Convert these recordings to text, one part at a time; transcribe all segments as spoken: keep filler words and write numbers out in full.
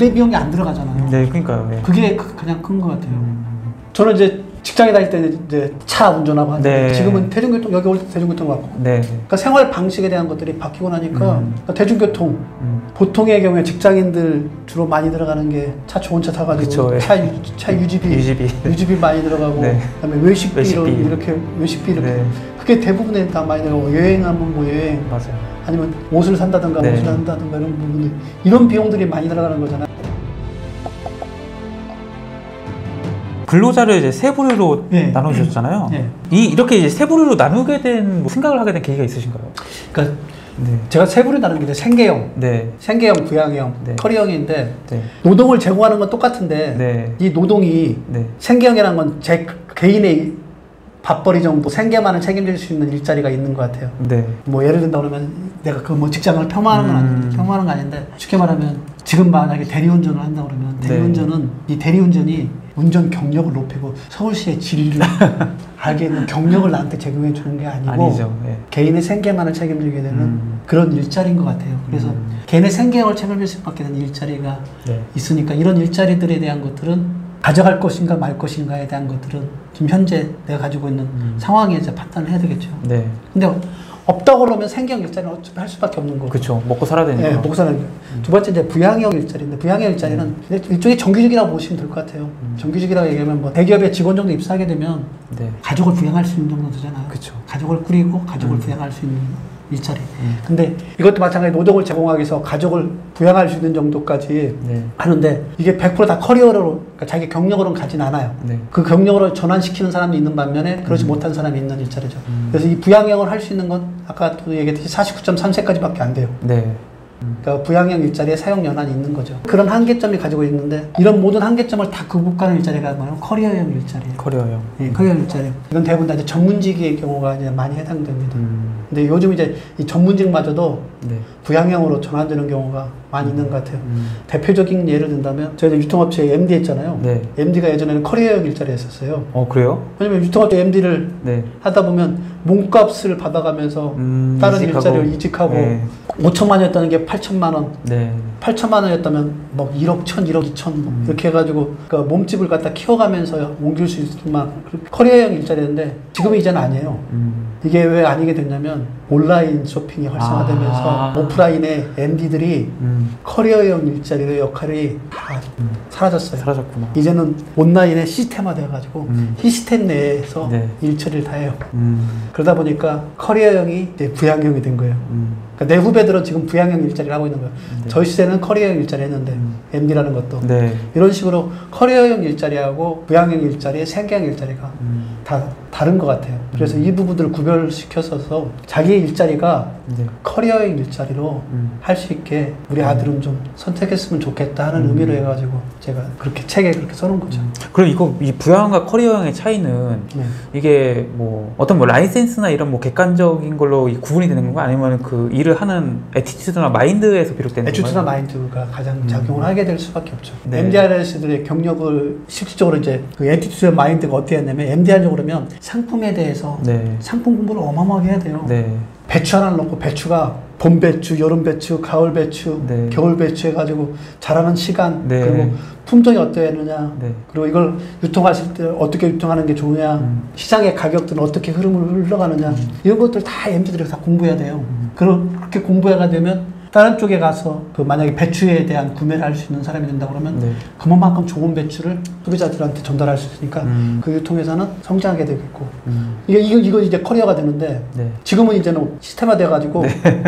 부대 비용이 안 들어가잖아요. 네, 그러니까요. 네. 그게 그, 그냥 큰 것 같아요. 음. 저는 이제 직장에 다닐 때는 이제 차 운전하고 하는데 네. 지금은 대중교통, 여기 올 때 대중교통 왔고. 네. 그러니까 생활 방식에 대한 것들이 바뀌고 나니까 음. 그러니까 대중교통 음. 보통의 경우에 직장인들 주로 많이 들어가는 게 차 좋은 차 타가지고 그쵸, 예. 차, 유, 차 유지비, 유지비. 유지비 많이 들어가고 네. 그다음에 외식비, 외식비. 이렇게 외식비 이렇게 네. 그게 대부분에 다 많이 들어가고 여행하면 뭐 여행 맞아요. 아니면 옷을 산다든가 네. 옷을 산다든가 이런 부분들 이런 비용들이 많이 들어가는 거잖아요. 근로자를 이제 세 부류로 네. 나눠주셨잖아요. 네. 이 이렇게 이제 세 부류로 나누게 된 뭐 생각을 하게 된 계기가 있으신가요? 그러니까 네. 제가 세 부류 나누는 게 생계형, 네. 생계형, 부양형, 네. 커리어형인데 네. 노동을 제공하는 건 똑같은데 네. 이 노동이 네. 생계형이라는 건 제 개인의 밥벌이 정도 생계만을 책임질 수 있는 일자리가 있는 것 같아요. 네. 뭐 예를 든다 그러면 내가 그 뭐 직장을 폄하하는 건 아닌데 음. 폄하하는 건 아닌데 쉽게 말하면 지금 만약에 대리운전을 한다 그러면 대리운전은 이 대리운전이 운전 경력을 높이고 서울시의 진리를 알게 있는 경력을 나한테 제공해 주는 게 아니고 아니죠. 네. 개인의 생계만을 책임지게 되는 음. 그런 일자리인 것 같아요. 그래서 음. 개인의 생계형을 책임질 수밖에 되는 일자리가 네. 있으니까 이런 일자리들에 대한 것들은 가져갈 것인가 말 것인가에 대한 것들은 지금 현재 내가 가지고 있는 음. 상황에 이제 판단을 해야 되겠죠. 네. 근데 없다고 그러면 생계형 일자리는 어차피 할 수밖에 없는 거고. 그렇죠. 먹고 살아야 되니까. 네, 먹고 사는. 음. 두 번째 이제 부양형 일자리인데 부양형 일자리는 음. 일종의 정규직이라고 보시면 될 것 같아요. 음. 정규직이라고 얘기하면 뭐 대기업에 직원 정도 입사하게 되면 네. 가족을 부양할 수 있는 정도 되잖아요. 그쵸. 가족을 꾸리고 가족을 음. 부양할 수 있는 일자리. 음. 근데 이것도 마찬가지 노동을 제공하기 위해서 가족을 부양할 수 있는 정도까지 네. 하는데 이게 백 퍼센트 다 커리어로 그러니까 자기 경력으로는 가진 않아요. 네. 그 경력으로 전환시키는 사람이 있는 반면에 그러지 음. 못한 사람이 있는 일자리죠. 음. 그래서 이 부양형을 할 수 있는 건 아까 또 얘기했듯이 사십구 점 삼 세까지밖에 안 돼요. 네. 그러니까 부양형 일자리에 사용 연한이 있는 거죠. 그런 한계점이 가지고 있는데 이런 모든 한계점을 다 극복하는 일자리가 뭐냐면 커리어형 일자리예요. 커리어형. 예, 커리어형 일자리. 이건 대부분 다 이제 전문직의 경우가 이제 많이 해당됩니다. 음. 근데 요즘 이제 이 전문직마저도 네. 부양형으로 전환되는 경우가 많이 있는 것 같아요. 음. 대표적인 예를 든다면 저희도 유통업체에 엠디 했잖아요. 네. 엠디가 예전에는 커리어형 일자리에 했었어요. 어, 그래요? 왜냐면 유통업체 엠디를 네. 하다 보면 몸값을 받아가면서 음, 다른 이직하고. 일자리로 이직하고 네. 오천만 원이었다는 게 팔천만 원, 네. 팔천만 원이었다면 뭐 일억, 천, 일억, 이천 뭐 음. 이렇게 해가지고 그러니까 몸집을 갖다 키워가면서 옮길 수 있지만 커리어형 일자리인데 지금은 이제는 아니에요. 음. 이게 왜 아니게 됐냐면 온라인 쇼핑이 활성화되면서 아. 오프라인의 엠디들이 음. 커리어형 일자리의 역할이 다 음. 사라졌어요. 사라졌구나. 이제는 온라인의 시스템화 돼가지고 음. 시스템 내에서 네. 일 처리를 다 해요. 음. 그러다 보니까 커리어형이 이제 부양형이 된 거예요. 음. 그러니까 내 후배들은 지금 부양형 일자리를 하고 있는 거예요. 네. 저희 시대는 커리어형 일자리 했는데 음. 엠디라는 것도 네. 이런 식으로 커리어형 일자리하고 부양형 일자리, 생계형 일자리가 음. 다 다른 것 같아요. 그래서 음. 이 부분들을 구별시켜서 자기의 일자리가 네. 커리어형 일자리로 음. 할 수 있게 우리 아들은 좀 선택했으면 좋겠다 하는 음. 의미로 해가지고 제가 그렇게 책에 그렇게 써놓은 거죠. 음. 그럼 이거 이 부양과 커리어형의 차이는 네. 이게 뭐 어떤 뭐 라이센스나 이런 뭐 객관적인 걸로 이 구분이 되는 건가 아니면 그 일을 하는 에티튜드나 마인드에서 비롯되는 에티튜드나 건가요? 마인드가 가장 음. 작용을 하게 될 수밖에 없죠. 네. 엠디알에스들의 경력을 실질적으로 이제 그 에티튜드 마인드가 어떻게 했냐면 엠디알적으로 그러면 상품에 대해서 네. 상품 공부를 어마어마하게 해야 돼요. 네. 배추 하나를 넣고 배추가 봄 배추, 여름 배추, 가을 배추, 네. 겨울 배추 해가지고 자라는 시간 네. 그리고 품종이 어떠했느냐 네. 그리고 이걸 유통하실 때 어떻게 유통하는 게 좋으냐 음. 시장의 가격들은 어떻게 흐름을 흘러가느냐 음. 이런 것들 다 엠디들이 다 공부해야 돼요. 음. 그렇게 공부해가 되면 다른 쪽에 가서 그 만약에 배추에 대한 구매를 할 수 있는 사람이 된다 그러면 네. 그만큼 좋은 배추를 소비자들한테 전달할 수 있으니까 음. 그 유통에서는 성장하게 되겠고 음. 이게 이거 이거 이제 커리어가 되는데 네. 지금은 이제는 시스템화 돼가지고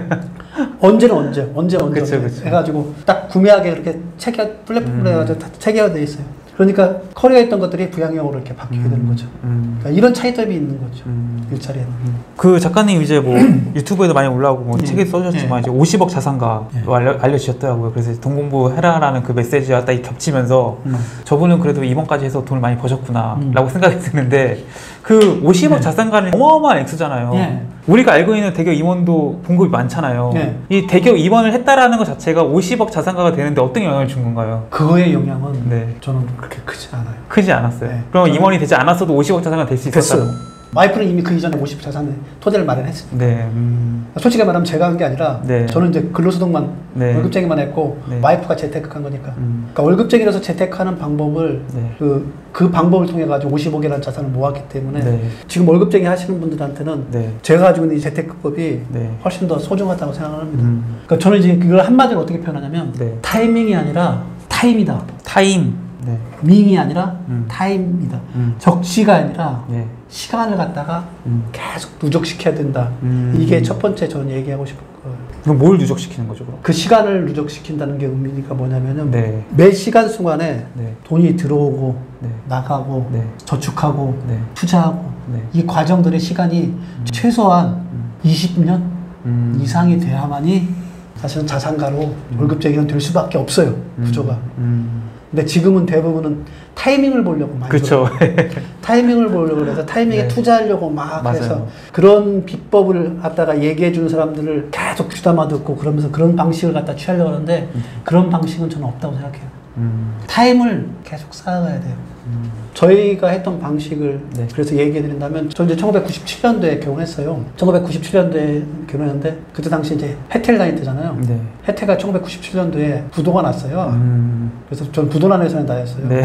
언제는 언제 언제 언제, 그쵸, 언제 그쵸. 해가지고 딱 구매하게 그렇게 체계 플랫폼으로 음. 해가지고 다 체계화돼 있어요. 그러니까 커리어했던 것들이 부양형으로 이렇게 바뀌게 음. 되는 거죠. 음. 그러니까 이런 차이점이 있는 거죠. 음. 일자리에는. 그 작가님 이제 뭐 유튜브에도 많이 올라오고 뭐 네. 책에 써주셨지만 네. 이제 오십억 자산가 네. 알려, 알려주셨더라고요. 그래서 돈 공부해라라는 그 메시지와 딱 겹치면서 음. 저분은 그래도 임원까지 해서 돈을 많이 버셨구나 음. 라고 생각이 드는데 그 오십억 네. 자산가는 어마어마한 액수잖아요. 네. 우리가 알고 있는 대기업 임원도 봉급이 많잖아요. 네. 이 대기업 임원을 했다라는 것 자체가 오십억 자산가가 되는데 어떤 영향을 준 건가요? 그거의 영향은 네. 저는 그렇게 크지 않아요. 크지 않았어요. 네. 그럼 저는- 임원이 되지 않았어도 오십억 자산가 될 수 있었어요. 됐어요. 와이프는 이미 그 이전에 오십 자산의 토대를 마련했습니다. 네. 음. 솔직히 말하면 제가 한 게 아니라 네. 저는 이제 근로소득만 네. 월급쟁이만 했고 네. 와이프가 재테크한 거니까. 음. 그러니까 월급쟁이로서 재테크하는 방법을 네. 그, 그 방법을 통해 가지고 오십오 개라는 자산을 모았기 때문에 네. 지금 월급쟁이 하시는 분들한테는 네. 제가 가지고 있는 이 재테크법이 네. 훨씬 더 소중하다고 생각합니다. 음. 그러니까 저는 이제 그걸 한마디로 어떻게 표현하냐면 네. 타이밍이 아니라 타임이다. 타임. 네. 밍이 아니라 음. 타임이다. 음. 적시가 아니라 네. 시간을 갖다가 음. 계속 누적시켜야 된다. 음. 이게 첫 번째 저는 얘기하고 싶은 거예요. 그럼 뭘 누적시키는 거죠, 그럼? 그 시간을 누적시킨다는 게 의미가 뭐냐면은 네. 매 시간 순간에 네. 돈이 들어오고 네. 나가고 네. 저축하고 네. 투자하고 네. 이 과정들의 시간이 최소한 음. 이십 년 음. 이상이 돼야만이 사실은 자산가로 음. 월급쟁이는 될 수밖에 없어요. 음. 구조가. 음. 근데 지금은 대부분은 타이밍을 보려고 많이 그렇죠. 타이밍을 보려고 해서 타이밍에 네. 투자하려고 막 맞아요. 해서 그런 비법을 갖다가 얘기해 주는 사람들을 계속 귀담아 듣고 그러면서 그런 방식을 갖다 취하려고 하는데 음. 그런 방식은 저는 없다고 생각해요. 음. 타임을 계속 쌓아가야 돼요. 음. 저희가 했던 방식을 네. 그래서 얘기해 드린다면 저 이제 천구백구십칠 년도에 결혼했어요. 천구백구십칠 년도에 결혼했는데 그때 당시 이제 혜태를 다닐 때잖아요. 네. 혜태가 천구백구십칠 년도에 부도가 났어요. 음. 그래서 전 부도난 회사에 다녔어요. 네.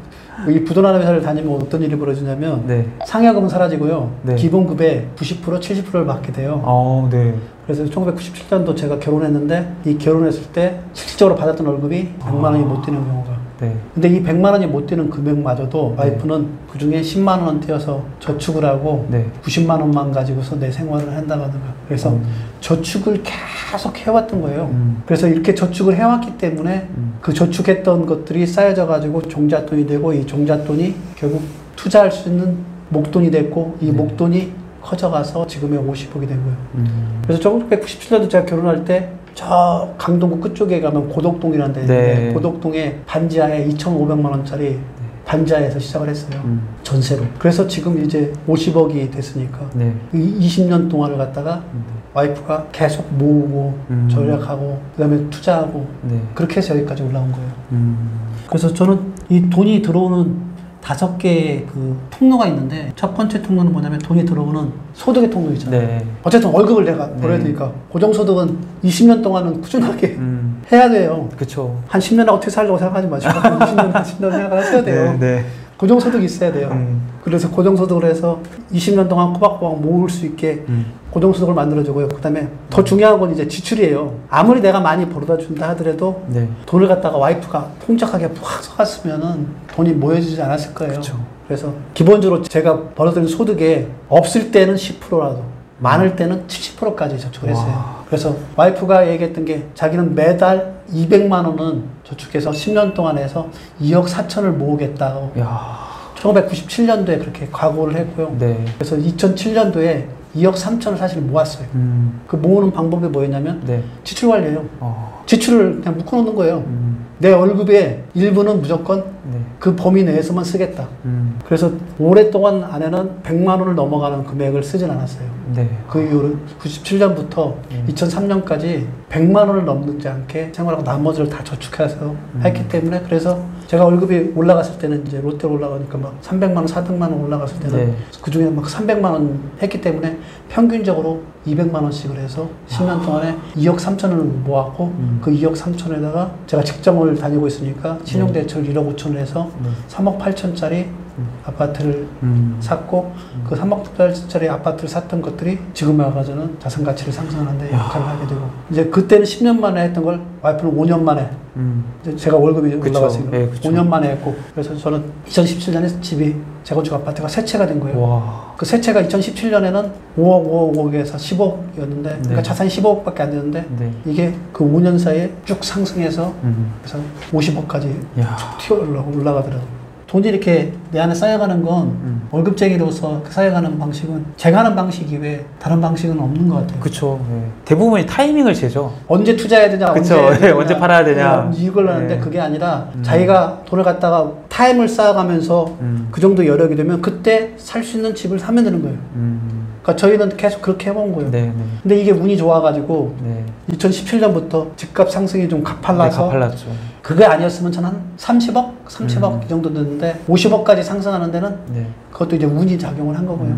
이 부도난 회사를 다니면 어떤 일이 벌어지냐면 네. 상여금은 사라지고요. 네. 기본급의 구십 퍼센트, 칠십 퍼센트를 받게 돼요. 어, 네. 그래서 천구백구십칠 년도 제가 결혼했는데 이 결혼했을 때 실질적으로 받았던 월급이 백만 원이 못 되는 경우가. 네. 근데 이 백만 원이 못 되는 금액마저도 와이프는 그 중에 십만 원 떼어서 저축을 하고 네. 구십만 원만 가지고서 내 생활을 한다고 하더라고요. 그래서 음. 저축을 계속 해왔던 거예요. 음. 그래서 이렇게 저축을 해왔기 때문에 음. 그 저축했던 것들이 쌓여져 가지고 종잣돈이 되고 이 종잣돈이 결국 투자할 수 있는 목돈이 됐고 이 네. 목돈이 커져가서 지금의 오십억이 된 거예요. 음. 그래서 천구백구십칠 년도 제가 결혼할 때 저 강동구 끝쪽에 가면 고덕동이라는 데 있는데 네. 고덕동에 반지하에 이천오백만 원짜리 반지하에서 시작을 했어요. 음. 전세로. 그래서 지금 이제 오십억이 됐으니까 네. 이 이십 년 동안을 갖다가 네. 와이프가 계속 모으고 음. 절약하고 그다음에 투자하고 네. 그렇게 해서 여기까지 올라온 거예요. 음. 그래서 저는 이 돈이 들어오는 다섯 개의 그 통로가 있는데 첫 번째 통로는 뭐냐면 돈이 들어오는 소득의 통로 있잖아요. 네. 어쨌든 월급을 내가 네. 벌어야 되니까 고정소득은 이십 년 동안은 꾸준하게 음. 해야 돼요. 그쵸. 한 십 년 어떻게 살려고 생각하지 마시고 한 이십 년, 한 십 년 생각을 하셔야 돼요. 네. 네. 고정소득이 있어야 돼요. 음. 그래서 고정소득을 해서 이십 년 동안 꼬박꼬박 모을 수 있게 음. 고정소득을 만들어주고요. 그 다음에 더 중요한 건 이제 지출이에요. 아무리 내가 많이 벌어다 준다 하더라도 네. 돈을 갖다가 와이프가 풍족하게 확 써갔으면은 돈이 모여지지 않았을 거예요. 그쵸. 그래서 기본적으로 제가 벌어들인 소득에 없을 때는 십 퍼센트라도 많을 때는 칠십 퍼센트까지 저축을 했어요. 와. 그래서 와이프가 얘기했던 게 자기는 매달 이백만 원은 저축해서 십 년 동안 해서 이억 사천을 모으겠다고 야. 천구백구십칠 년도에 그렇게 각오를 했고요. 네. 그래서 이천칠 년도에 이억 삼천을 사실 모았어요. 음. 그 모으는 방법이 뭐였냐면 네. 지출 관리예요. 어. 지출을 그냥 묶어놓는 거예요. 음. 내 월급의 일부는 무조건 네. 그 범위 내에서만 쓰겠다. 음. 그래서 오랫동안 안에는 백만 원을 넘어가는 금액을 쓰진 않았어요. 네. 그 이후로 구십칠 년부터 음. 이천삼 년까지 백만 원을 넘지 않게 생활하고 나머지를 다 저축해서 음. 했기 때문에 그래서 제가 월급이 올라갔을 때는 이제 롯데로 올라가니까 막 삼백만 원, 사백만 원 올라갔을 때는 네. 그 중에 막 삼백만 원 했기 때문에 평균적으로 이백만 원씩을 해서 십 년 동안에 이억 삼천을 모았고 음. 그 이억 삼천에다가 제가 직장을 다니고 있으니까 신용대출 일억 오천을 해서 네. 삼억 팔천짜리 음. 아파트를 음. 샀고 음. 그 삼억 달러짜리 아파트를 샀던 것들이 지금 와가지고는 자산 가치를 상승하는 데 역할을 하게 되고 이제 그때는 십 년 만에 했던 걸 와이프는 오 년 만에 음. 이제 제가 월급이 그쵸. 올라갔으니까 네, 그쵸. 오 년 만에 했고 그래서 저는 이천십칠 년에 집이 재건축 아파트가 세 채가 된 거예요. 와. 그 세 채가 이천십칠 년에는 오억, 오억, 오억에서 십억이었는데 네. 그러니까 자산이 십억밖에 안 되는데 네. 이게 그 오 년 사이에 쭉 상승해서 음. 그래서 오십억까지 야. 튀어 올라가더라고요. 돈이 이렇게 내 안에 쌓여가는 건 음. 월급쟁이로서 그 쌓여가는 방식은 제가 하는 방식 이외에 다른 방식은 없는 것 같아요. 그쵸. 네. 대부분이 타이밍을 재죠. 언제 투자해야 되냐, 그쵸. 언제, 해야 네, 되냐, 언제 팔아야 되냐. 이걸 하는데 네. 그게 아니라 음. 자기가 돈을 갖다가 타임을 쌓아가면서 음. 그 정도 여력이 되면 그때 살 수 있는 집을 사면 되는 거예요. 음. 그러니까 저희는 계속 그렇게 해본 거예요. 네, 네. 근데 이게 운이 좋아가지고 네. 이천십칠 년부터 집값 상승이 좀 네, 가팔라서 가팔랐죠. 그게 아니었으면 저는 한 삼십억? 삼십억 음. 이 정도 됐는데 오십억까지 상승하는 데는 네. 그것도 이제 운이 작용을 한 거고요. 음.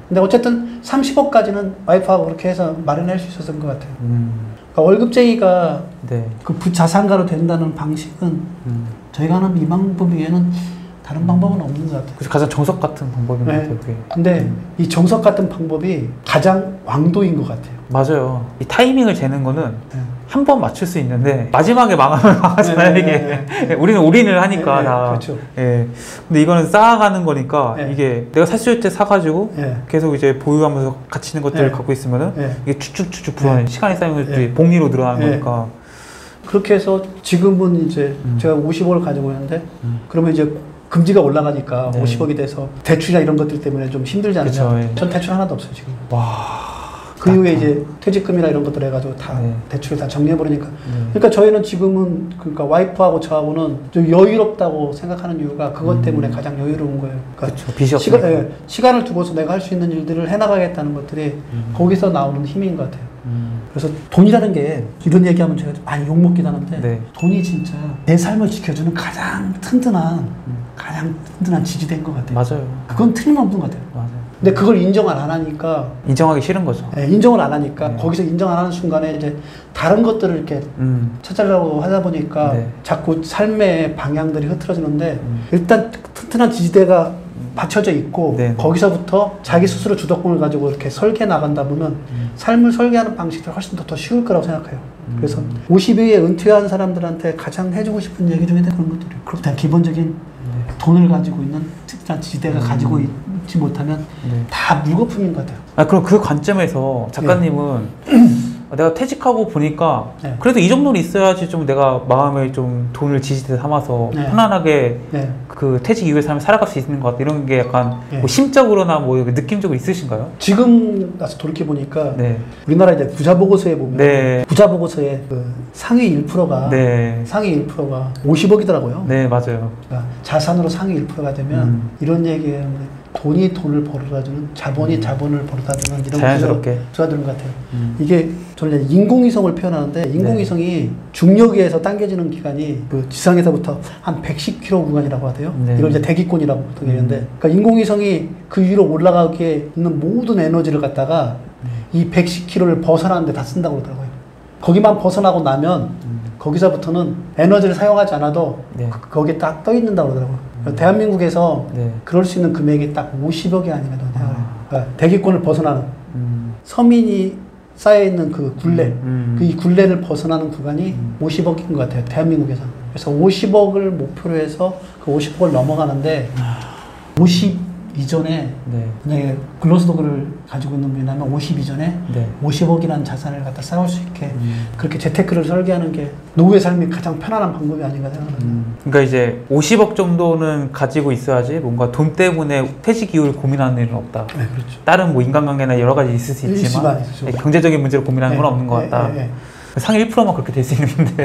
근데 어쨌든 삼십억까지는 와이프하고 그렇게 해서 마련할 수 있었던 것 같아요. 음. 그러니까 월급쟁이가 네. 그 부자산가로 된다는 방식은 음. 저희가 하는 이 방법 외에는 다른 방법은 없는 것 같아요. 그래서 가장 정석 같은 방법인 것 네. 같아요. 그게. 근데 음. 이 정석 같은 방법이 가장 왕도인 것 같아요. 맞아요. 이 타이밍을 재는 거는 네. 한 번 맞출 수 있는데 마지막에 망하면 망하잖아요. 네, 이게 네, 우리는 올인을 하니까 네, 네, 다. 그렇죠. 예. 근데 이거는 쌓아가는 거니까 네. 이게 내가 샀을 때 사가지고 네. 계속 이제 보유하면서 가치 있는 것들을 네. 갖고 있으면은 네. 이게 쭉쭉쭉쭉 불어나는 네. 시간이 쌓이면 네. 복리로 늘어나는 네. 거니까. 그렇게 해서 지금은 이제 음. 제가 오십억을 가지고 있는데 음. 그러면 이제 금지가 올라가니까 네. 오십억이 돼서 대출이나 이런 것들 때문에 좀 힘들잖아요. 그쵸, 예. 전 대출 하나도 없어요 지금. 와. 그 이후에 이제 퇴직금이나 이런 것들 해가지고 다 네. 대출을 다 정리해버리니까. 네. 그러니까 저희는 지금은 그러니까 와이프하고 저하고는 좀 여유롭다고 생각하는 이유가 그것 음. 때문에 가장 여유로운 거예요. 그러니까 그렇죠. 빚이 시간, 없으니까. 예, 시간을 두고서 내가 할 수 있는 일들을 해나가겠다는 것들이 음. 거기서 나오는 힘인 것 같아요. 음. 그래서 돈이라는 게 이런 얘기하면 제가 많이 욕먹긴 하는데 네. 돈이 진짜 내 삶을 지켜주는 가장 튼튼한 음. 가장 튼튼한 지지대인 것 같아요. 맞아요. 그건 틀림없는 것 같아요. 맞아요. 근데 그걸 인정을 안 하니까 인정하기 싫은 거죠. 예, 인정을 안 하니까 네. 거기서 인정 안 하는 순간에 이제 다른 것들을 이렇게 음. 찾으려고 하다 보니까 네. 자꾸 삶의 방향들이 흐트러지는데 음. 일단 튼튼한 지지대가 받쳐져 있고 네. 거기서부터 자기 스스로 주도권을 가지고 이렇게 설계 나간다 보면 음. 삶을 설계하는 방식들이 훨씬 더, 더 쉬울 거라고 생각해요. 음. 그래서 오십 위에 은퇴한 사람들한테 가장 해주고 싶은 얘기 중에 그런 것들이에요. 그렇다 기본적인 네. 돈을 가지고 있는 튼튼한 지지대가 음. 가지고 있지 못하면 네. 다 물거품인 것 같아요. 아, 그럼 그 관점에서 작가님은 내가 퇴직하고 보니까 네. 그래도 이 정도는 있어야지 좀 내가 마음에 좀 돈을 지지대 삼아서 네. 편안하게 네. 그 퇴직 이후의 삶을 살아갈 수 있는 것 같다. 이런 게 약간 네. 뭐 심적으로나 뭐 느낌적으로 있으신가요? 지금 나서 돌이켜 보니까 네. 우리나라 이제 부자 보고서에 보면 네. 부자 보고서에 그 상위 일 퍼센트가 네. 상위 일 퍼센트가 오십억이더라고요. 네, 맞아요. 그러니까 자산으로 상위 일 퍼센트가 되면 음. 이런 얘기예요. 돈이 돈을 벌어다주는 자본이 음. 자본을 벌어다주는 이런 자연스럽게. 구조가 되는 것 같아요. 음. 이게 저는 이제 인공위성을 표현하는데 인공위성이 중력에서 당겨지는 기간이 그 지상에서부터 한 백십 킬로미터 구간이라고 하대요. 네. 이걸 이제 대기권이라고 보통 음. 얘기하는데 그러니까 인공위성이 그 위로 올라가기에 있는 모든 에너지를 갖다가 네. 이 백십 킬로미터를 벗어나는데 다 쓴다고 그러더라고요. 거기만 벗어나고 나면 음. 거기서부터는 에너지를 사용하지 않아도 네. 그- 거기에 딱 떠 있는다고 그러더라고요. 음. 대한민국에서 네. 그럴 수 있는 금액이 딱 오십억이 아니면 돼요. 아. 그러니까 대기권을 벗어나는 음. 서민이 쌓여있는 그 굴레, 음. 그 이 굴레를 벗어나는 구간이 음. 오십억인 것 같아요. 대한민국에서. 그래서 오십억을 목표로 해서 그 오십억을 넘어가는데 오십 이전에 네. 만약에 근로소득을 가지고 있는 분이라면 오십 이전에 네. 오십억이라는 자산을 갖다 쌓을 수 있게 음. 그렇게 재테크를 설계하는 게 노후의 삶이 가장 편안한 방법이 아닌가 생각합니다. 음. 그러니까 이제 오십억 정도는 가지고 있어야지 뭔가 돈 때문에 퇴직 이후를 고민하는 일은 없다. 네, 그렇죠. 다른 뭐 인간관계나 여러 가지 있을 수 있지만 있지만, 있죠. 네, 경제적인 문제로 고민하는 건 네, 없는 것 네, 같다. 네, 네. 상위 일 퍼센트만 그렇게 될 수 있는데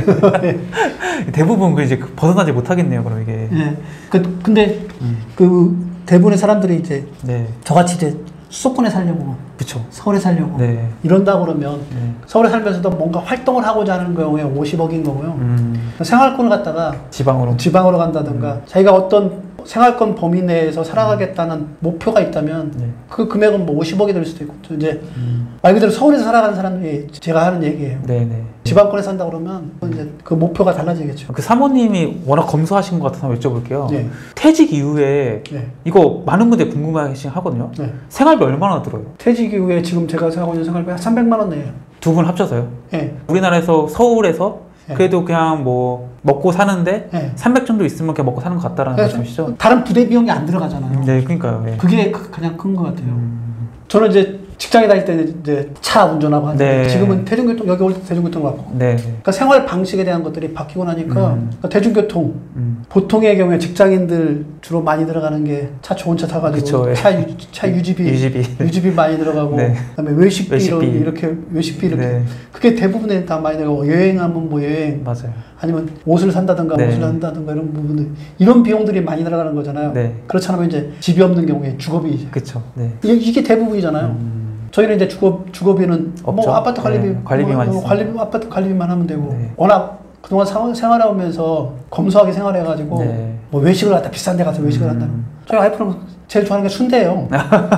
대부분 그 이제 그 벗어나지 못하겠네요. 그럼 이게. 네. 그, 근데 음. 그 대부분의 사람들이 이제 네. 저같이 이제 수도권에 살려고 그렇죠. 서울에 살려고 네. 이런다 그러면 네. 서울에 살면서도 뭔가 활동을 하고자 하는 경우에 오십억인 거고요. 음. 생활권을 갖다가 지방으로. 지방으로 간다든가 자기가 어떤 생활권 범위 내에서 살아가겠다는 목표가 있다면 네. 그 금액은 뭐 오십억이 될 수도 있고 또 이제 음. 말 그대로 서울에서 살아가는 사람들이 제가 하는 얘기예요. 네네. 지방권에 산다 그러면 이제 그 목표가 달라지겠죠. 그 사모님이 워낙 검소하신 것 같아서 여쭤볼게요. 네. 퇴직 이후에 네. 이거 많은 분들이 궁금해하시 하거든요. 네. 생활비 얼마나 들어요? 퇴직 이후에 지금 제가 생각하고 있는 생활비 한 삼백만 원 내요. 두 분 합쳐서요? 네. 우리나라에서 서울에서 네. 그래도 그냥 뭐 먹고 사는데 네. 삼백 정도 있으면 그냥 먹고 사는 것 같다라는 그래서 말씀이시죠? 다른 부대 비용이 안 들어가잖아요. 네, 그러니까요. 네. 그게 그- 그냥 큰 것 같아요. 음. 저는 이제 직장에 다닐 때는 이제 차 운전하고 하는데 네. 지금은 대중교통 여기 올 때 대중교통 왔고 네. 그러니까 생활 방식에 대한 것들이 바뀌고 나니까 음. 그러니까 대중교통 음. 보통의 경우에 직장인들 주로 많이 들어가는 게 차 좋은 차 타가지고 그쵸, 예. 차, 유, 차 유지비 유지비. 유지비 많이 들어가고 네. 그다음에 외식비, 외식비. 이런 이렇게 외식비 이렇게 네. 그게 대부분에 다 많이 들어가고 여행하면 뭐 여행 맞아요. 아니면 옷을 산다든가 네. 옷을 산다든가 이런 부분들 이런 비용들이 많이 들어가는 거잖아요. 네. 그렇지 않으면 이제 집이 없는 경우에 주거비 그쵸. 네. 이게, 이게 대부분이잖아요. 음. 저희는 이제 주거 주거비는 없죠. 뭐 아파트 관리비 네, 관리비만 뭐, 있어요. 관리비 아파트 관리비만 하면 되고 네. 워낙 그동안 상- 생활해오면서 검소하게 생활해가지고 네. 뭐 외식을 갖다 비싼 데 가서 외식을 음. 한다는 저희 와이프는 제일 좋아하는 게 순대예요.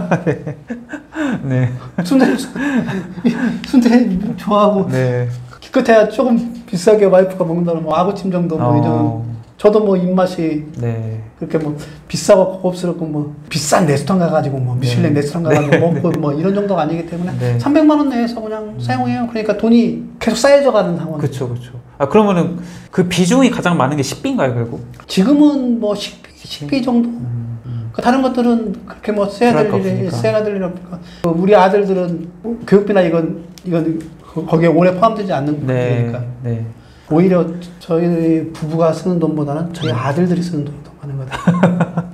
네. 순대 순대 좋아하고 네. 기껏해야 조금 비싸게 와이프가 먹는다면 뭐 아구찜 정도 뭐 어. 이런. 저도 뭐 입맛이 네. 그렇게 뭐 비싸고 고급스럽고 뭐 비싼 레스토랑 가가지고 뭐 미슐랭 네. 레스토랑 가가지고 네. 먹고 뭐 이런 정도가 아니기 때문에 네. 삼백만 원 내에서 그냥 사용해요. 그러니까 돈이 계속 쌓여져가는 상황. 그렇죠, 그렇죠. 아 그러면은 그 비중이 가장 많은 게 식비인가요, 결국? 지금은 뭐 식비, 식비 정도. 음, 음. 그 다른 것들은 그렇게 뭐 써야 될 들어갈 거 일이 없으니까. 써야 될 일이 없으니까 그 우리 아들들은 교육비나 이건 이건 거기에 오래 포함되지 않는 네. 부분이니까 네. 오히려 저희 부부가 쓰는 돈보다는 저희 아들들이 쓰는 돈이 더 많은 것 같아요.